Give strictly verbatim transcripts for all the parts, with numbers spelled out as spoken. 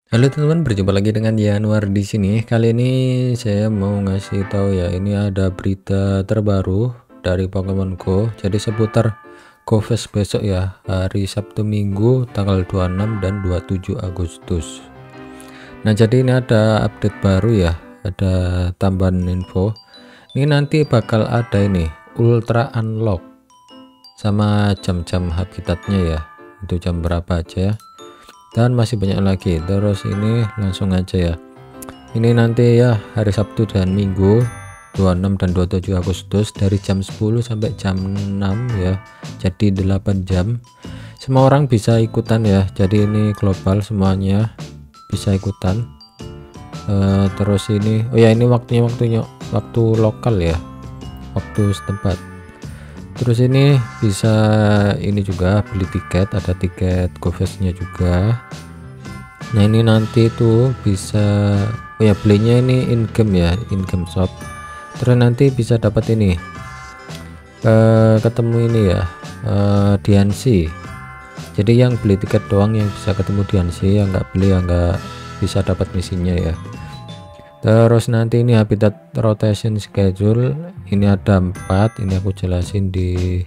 Halo teman-teman, berjumpa lagi dengan Januar di sini. Kali ini saya mau ngasih tahu ya, ini ada berita terbaru dari Pokemon Go. Jadi seputar GoFest besok ya, hari Sabtu Minggu tanggal dua puluh enam dan dua puluh tujuh Agustus. Nah, jadi ini ada update baru ya, ada tambahan info. Ini nanti bakal ada ini Ultra Unlock sama jam-jam habitatnya ya. Itu jam berapa aja ya. Dan masih banyak lagi. Terus ini langsung aja ya, ini nanti ya hari Sabtu dan Minggu dua puluh enam dan dua puluh tujuh Agustus dari jam sepuluh sampai jam enam ya, jadi delapan jam. Semua orang bisa ikutan ya, jadi ini global, semuanya bisa ikutan. uh, terus ini oh ya, ini waktunya waktunya waktu lokal ya, waktu setempat. Terus ini bisa ini juga beli tiket, ada tiket GoFest-nya juga. Nah, ini nanti tuh bisa oh ya, belinya ini in game ya, in game shop. Terus nanti bisa dapat ini eh, ketemu ini ya, eh, D N C. Jadi yang beli tiket doang yang bisa ketemu D N C, yang nggak beli ya nggak bisa dapat misinya ya. Terus nanti ini habitat rotation schedule, ini ada empat, ini aku jelasin di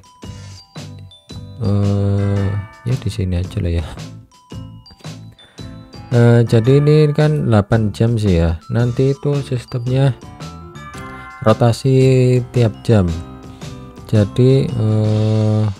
uh, ya di sini aja lah ya. Uh, jadi ini kan delapan jam sih ya, nanti itu sistemnya rotasi tiap jam. Jadi uh,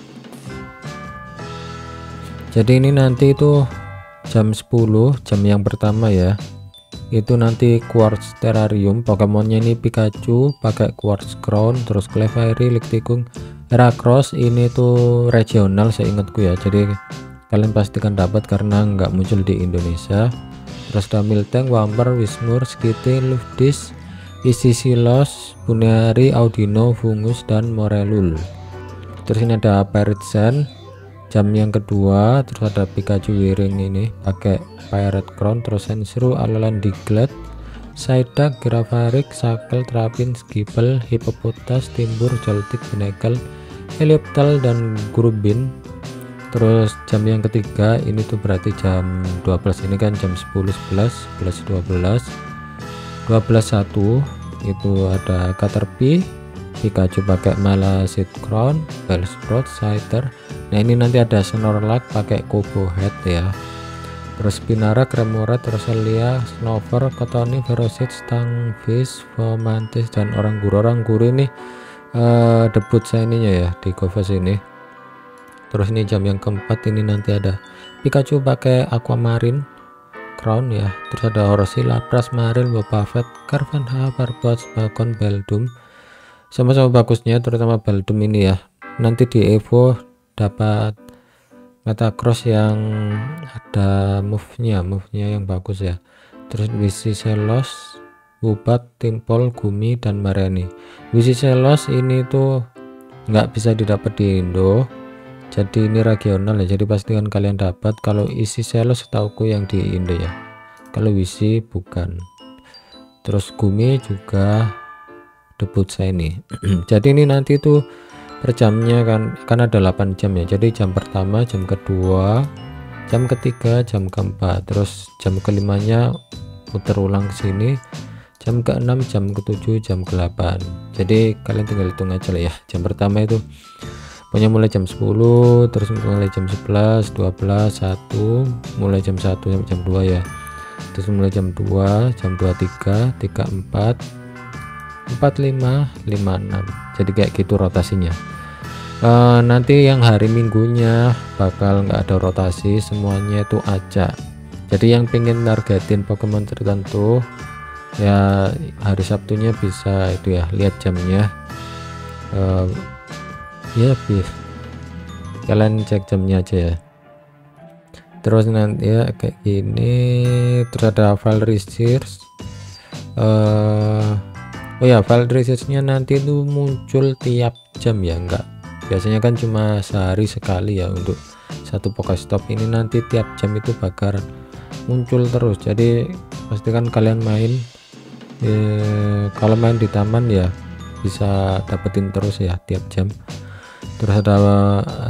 jadi ini nanti itu jam sepuluh, jam yang pertama ya, itu nanti Quartz Terrarium. Pokemonnya ini Pikachu pakai Quartz Crown, terus Clefairy, Lickitung, Heracross. Ini tuh regional seingatku ya, jadi kalian pastikan dapat karena nggak muncul di Indonesia. Terus ada Miltank, Wamper, Whismur, Skitty, Lufdis, Isisilos, Bunari, Audino, Fungus, dan Morelul. Terus ini ada Peritsen jam yang kedua. Terus ada Pikachu Wiring ini pakai Pirate Crown, terus Sensru, Alolan, Diglett, Psyduck, Grafarik, Sakel, Trapin, Skibble, Hippopotas, Timbur, Joltik, Benekel, Helioptile, dan Grubin. Terus jam yang ketiga ini tuh berarti jam dua belas, ini kan jam sepuluh, sebelas, sebelas, dua belas, dua belas, satu itu ada Caterpie, Pikachu pakai Malasid Crown, Bellsprout, Scyther. Nah, ini nanti ada Snorlax pakai Kobo Head ya. Terus Spinara, Remoraid, Roselia, Snover, Cottonee, Ferocity, Stunfisk, Fomantis, dan orang guru orang guru ini uh, debut saya ininya ya di GoFest ini. Terus ini jam yang keempat, ini nanti ada Pikachu pakai Aquamarine Crown ya. Terus ada Orochi, Lapras, Maril, Wobbuffet, Carvanha, Barbots, Bakon, Beldum. Sama-sama bagusnya, terutama Beldum ini ya. Nanti di Evo dapat Metagross yang ada move-nya, move-nya yang bagus ya. Terus Wishiselos, Wubat, Timpol, Gumi, dan Mareni. Wishiselos ini tuh nggak bisa didapat di Indo, jadi ini regional ya, jadi pastikan kalian dapat. Kalau isi Selos setauku yang di Indo ya, kalau Wishi bukan. Terus Gumi juga debut saya ini. Jadi ini nanti tuh per jamnya kan kan ada delapan jam ya, jadi jam pertama, jam kedua, jam ketiga, jam keempat, terus jam kelimanya muter ulang ke sini, jam keenam, jam ketujuh, jam delapan. Jadi kalian tinggal hitung aja lah ya. Jam pertama itu pokoknya mulai jam sepuluh, terus mulai jam sebelas, dua belas, satu, mulai jam satu sampai jam dua ya. Terus mulai jam dua, jam dua puluh tiga, tiga puluh empat, empat puluh lima, lima puluh enam. Jadi kayak gitu rotasinya. Uh, nanti yang hari Minggunya bakal nggak ada rotasi, semuanya itu acak. Jadi yang pengen targetin Pokemon tertentu ya, hari Sabtunya bisa itu ya, lihat jamnya. Uh, ya bis kalian cek jamnya aja ya. Terus nanti ya kayak gini. Terus ada file research. uh, oh ya, file researchnya nanti itu muncul tiap jam ya, enggak, biasanya kan cuma sehari sekali ya untuk satu Pokestop. Ini nanti tiap jam itu bakal muncul terus, jadi pastikan kalian main eh, kalau main di taman ya bisa dapetin terus ya tiap jam. Terus ada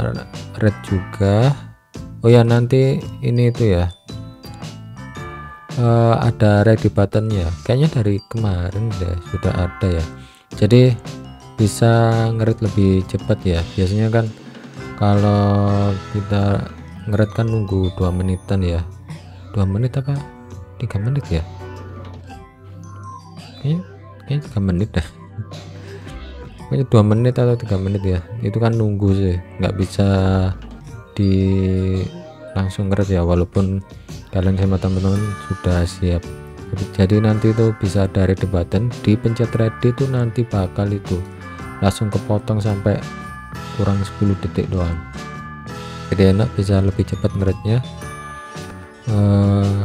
red juga. Oh ya, nanti ini itu ya, uh, ada ready buttonnya, kayaknya dari kemarin deh sudah ada ya, jadi bisa ngerit lebih cepat ya. Biasanya kan kalau kita ngerit kan nunggu dua menitan ya, dua menit apa tiga menit ya, kayaknya kayaknya tiga menit dah, kayaknya dua menit atau tiga menit ya, itu kan nunggu sih, nggak bisa di langsung ngerit ya, walaupun kalian sama teman-teman sudah siap. Jadi nanti itu bisa dari ready button, dipencet ready itu nanti bakal itu langsung kepotong sampai kurang sepuluh detik doang, jadi enak, bisa lebih cepat ngeritnya. uh,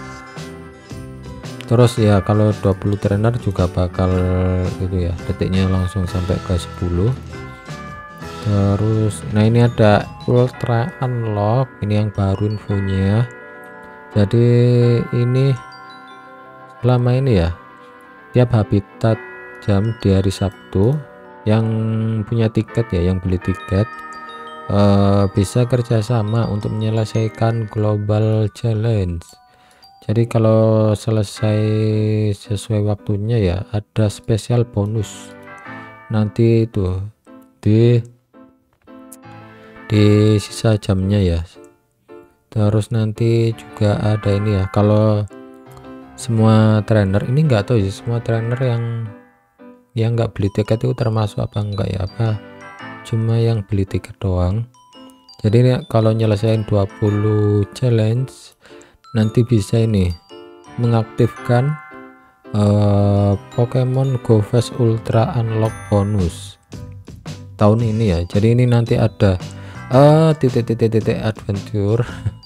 terus ya kalau dua puluh trainer juga bakal itu ya, detiknya langsung sampai ke sepuluh. Terus nah ini ada ultra unlock, ini yang baru infonya. Jadi ini selama ini ya, tiap habitat jam di hari Sabtu yang punya tiket ya, yang beli tiket uh, bisa kerjasama untuk menyelesaikan global challenge. Jadi kalau selesai sesuai waktunya ya, ada spesial bonus nanti itu di di sisa jamnya ya. Terus nanti juga ada ini ya, kalau semua trainer ini nggak tahu sih, semua trainer yang yang nggak beli tiket itu termasuk apa enggak ya, apa cuma yang beli tiket doang. Jadi ini kalau nyelesain dua puluh challenge nanti bisa ini mengaktifkan uh, Pokemon Go Fest Ultra Unlock bonus tahun ini ya. Jadi ini nanti ada uh, titik-titik-titik adventure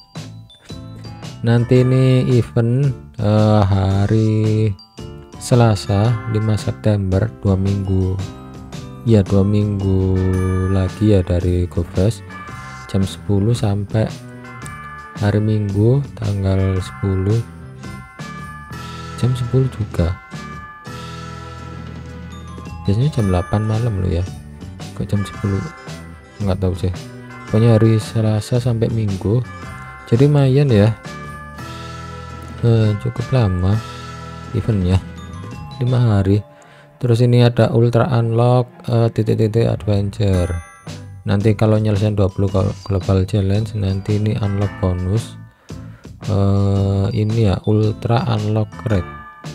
nanti ini event uh, hari Selasa lima September, dua minggu ya, dua minggu lagi ya dari Go Fest, jam sepuluh sampai hari Minggu tanggal sepuluh jam sepuluh juga, biasanya jam delapan malam loh ya, kok jam sepuluh nggak tahu sih, pokoknya hari Selasa sampai Minggu, jadi lumayan ya, eh, cukup lama eventnya, lima hari. Terus ini ada ultra unlock uh, titik-titik adventure, nanti kalau nyelesain dua puluh global challenge nanti ini unlock bonus uh, ini ya, ultra unlock rate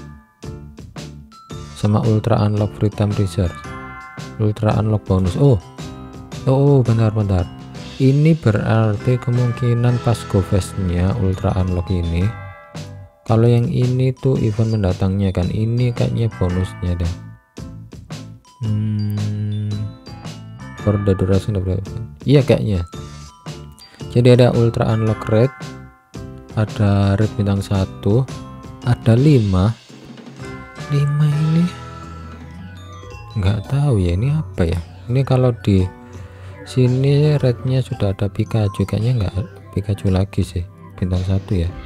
sama ultra unlock free time research, ultra unlock bonus. Oh oh bentar-bentar, ini berarti kemungkinan pas Go Fest-nya ultra unlock ini, kalau yang ini tuh event mendatangnya kan, ini kayaknya bonusnya deh. Hmm, for the duration of the event. Iya kayaknya. Jadi ada ultra unlock rate, ada rate bintang satu, ada lima. lima ini nggak tahu ya ini apa ya. Ini kalau di sini rate-nya sudah ada Pikachu, kayaknya nggak Pikachu lagi sih, bintang satu ya.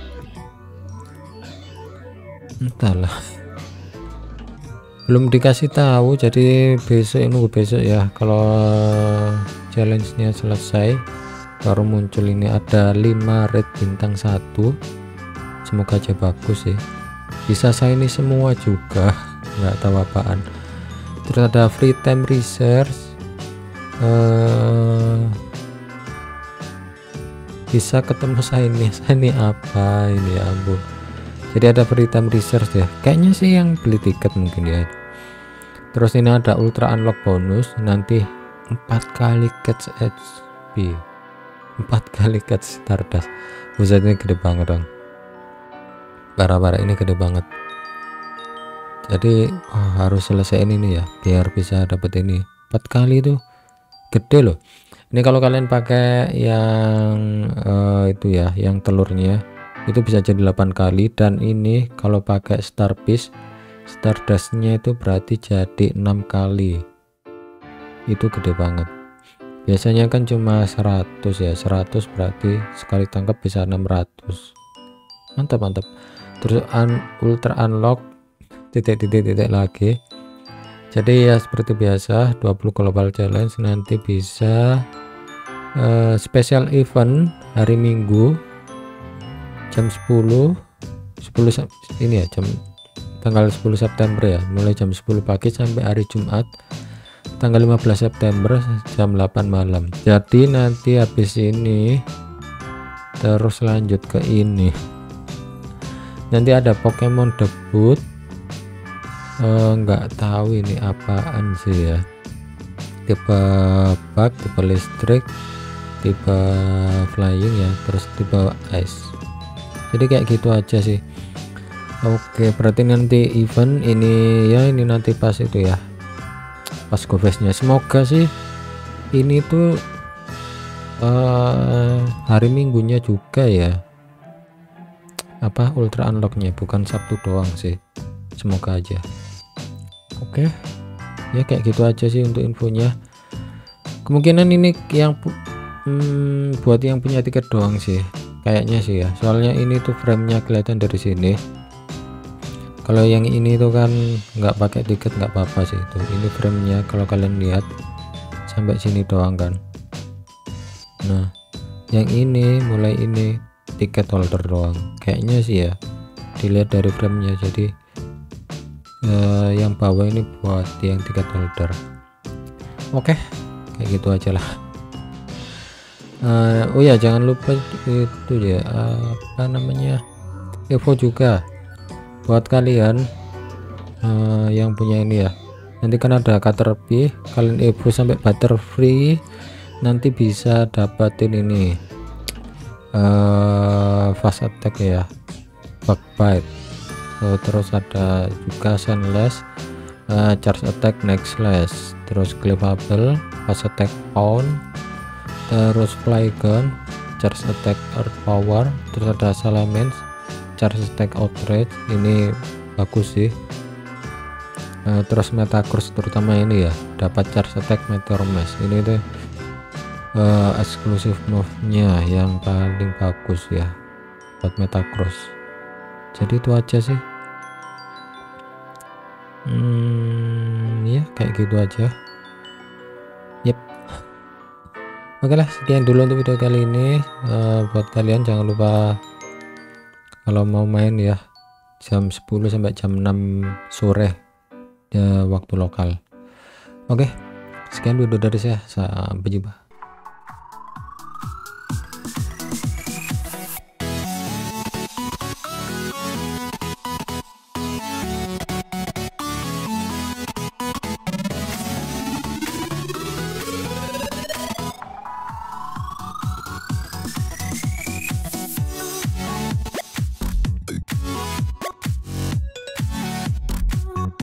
Entahlah, belum dikasih tahu, jadi besok nunggu besok ya, kalau challenge-nya selesai baru muncul. Ini ada lima red bintang satu, semoga aja bagus sih, bisa saya ini semua juga, nggak tahu apaan. Terus ada free time research, uh, bisa ketemu saya ini, saya ini apa ini ya ampun. Jadi ada free time research ya, kayaknya sih yang beli tiket mungkin ya. Terus ini ada ultra unlock bonus, nanti empat kali catch H P, empat kali catch Stardust. Buset, ini gede banget dong, parah-parah, ini gede banget. Jadi oh, harus selesaiin ini ya biar bisa dapat ini, empat kali itu gede loh. Ini kalau kalian pakai yang uh, itu ya, yang telurnya itu bisa jadi delapan kali, dan ini kalau pakai Star Piece Stardust-nya itu berarti jadi enam kali. Itu gede banget. Biasanya kan cuma seratus ya, seratus berarti sekali tangkap bisa enam ratus. Mantap mantap. Terus un ultra unlock titik-titik-titik lagi. Jadi ya seperti biasa, dua puluh global challenge nanti bisa uh, special event hari Minggu jam sepuluh sepuluh ini ya, jam tanggal sepuluh September ya, mulai jam sepuluh pagi sampai hari Jumat tanggal lima belas September jam delapan malam. Jadi nanti habis ini terus lanjut ke ini, nanti ada Pokemon debut, nggak uh, tahu ini apaan sih ya, tipe bug, tipe listrik, tipe flying ya, terus tipe ice. Jadi kayak gitu aja sih. Oke, berarti nanti event ini ya, ini nanti pas itu ya, pas go fest-nya. Semoga sih ini tuh uh, hari Minggunya juga ya, apa ultra unlocknya, bukan Sabtu doang sih. Semoga aja. Oke ya, kayak gitu aja sih untuk infonya. Kemungkinan ini yang hmm, buat yang punya tiket doang sih kayaknya sih ya, soalnya ini tuh framenya kelihatan dari sini. Kalau yang ini tuh kan nggak pakai tiket nggak apa-apa sih, itu ini framenya kalau kalian lihat sampai sini doang kan. Nah yang ini mulai ini tiket holder doang kayaknya sih ya, dilihat dari framenya. Jadi eh, yang bawah ini buat yang tiket holder. Oke, kayak gitu aja lah. Uh, oh ya, jangan lupa itu ya, uh, apa namanya, Evo juga buat kalian uh, yang punya ini ya. Nanti kan ada Caterpie, kalian Evo sampai Butterfree nanti bisa dapatin ini uh, fast attack ya, bug bite. So, terus ada juga Sandlash, uh, charge attack next slash, terus cleavable, fast attack pound, terus flygun, charge attack earth power, terus ada salamence, charge attack outrage. Ini bagus sih. Uh, terus Metagross terutama ini ya, dapat charge attack meteor mash. Ini tuh uh, eksklusif move nya yang paling bagus ya buat Metagross. Jadi itu aja sih. Hmm, ya kayak gitu aja. Yep. Oke lah, sekian dulu untuk video kali ini. Uh, buat kalian jangan lupa kalau mau main ya jam sepuluh sampai jam enam sore ya, waktu lokal. Oke, sekian video dari saya, sampai jumpa.